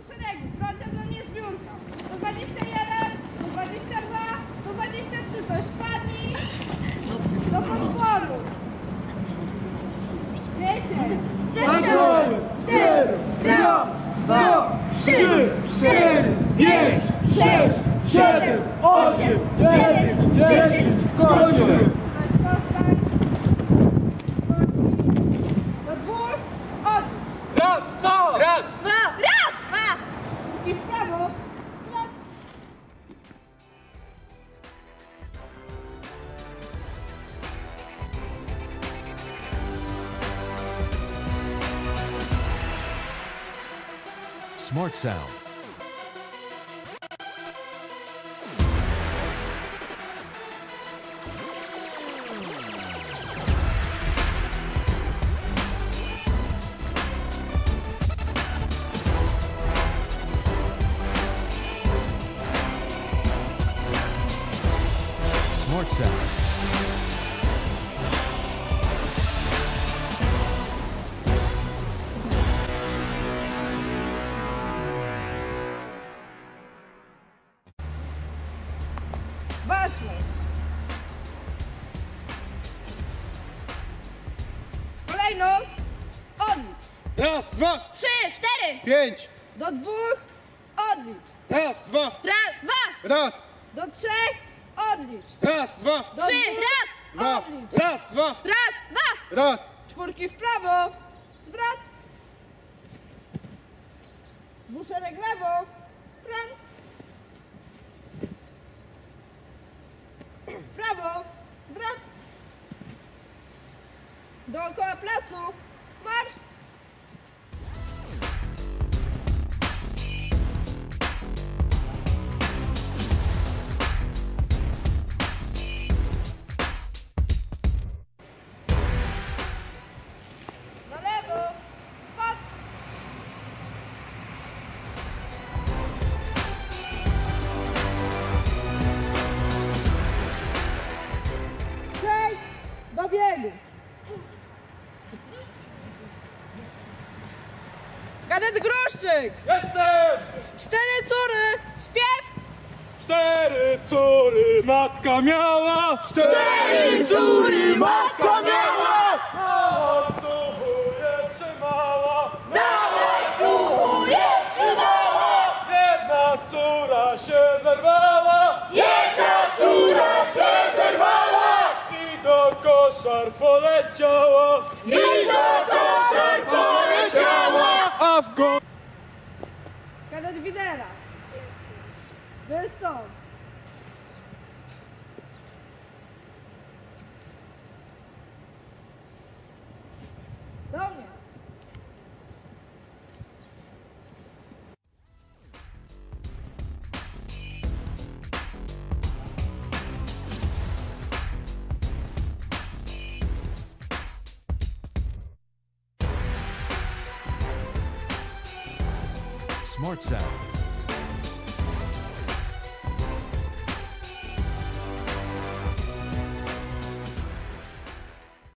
do szeregu, frontem do mnie zbiórka. 121, 122, 123, coś wpadnij do podporu. 10. Zaczynamy! 0, raz, 2, 3, 4, 5, 6, 7, 8, 9, 10, skończymy! Coś powstań. Spocznij. Do 2, odwróć. Raz, dwa! Raz! Dwa! Raz! Dwa! I w prawo. Smart Sound. Smart Sound. Ważne. Kolejno. Odlicz. Raz, dwa, 3, 4! 5, Do 2, odlicz. raz, dwa, Raz! Dwa! raz, Do 3, odlicz. raz, dwa, Do 3! 2, Raz! dwa, odlicz. raz, dwa, Raz! Dwa! raz, Czwórki w prawo. Zwrot. Dwuszereg lewo. Front. Prawo. Zwrot. Dookoła placu. Marsz. Na lewo. Patrz. Przejdź do biegu. Kadet Gruszczyk. jestem! 4 córy. Śpiew. 4 córy matka miała! 4 córy matka miała! Na łańcuchu je trzymała! Na łańcuchu je trzymała! Jedna córa się zerwała! Jedna córa się zerwała! I do koszar poleciała! I do koszar poleciała! A w go... Kadet Widera. Wystąp. Do mnie. Smart Sound.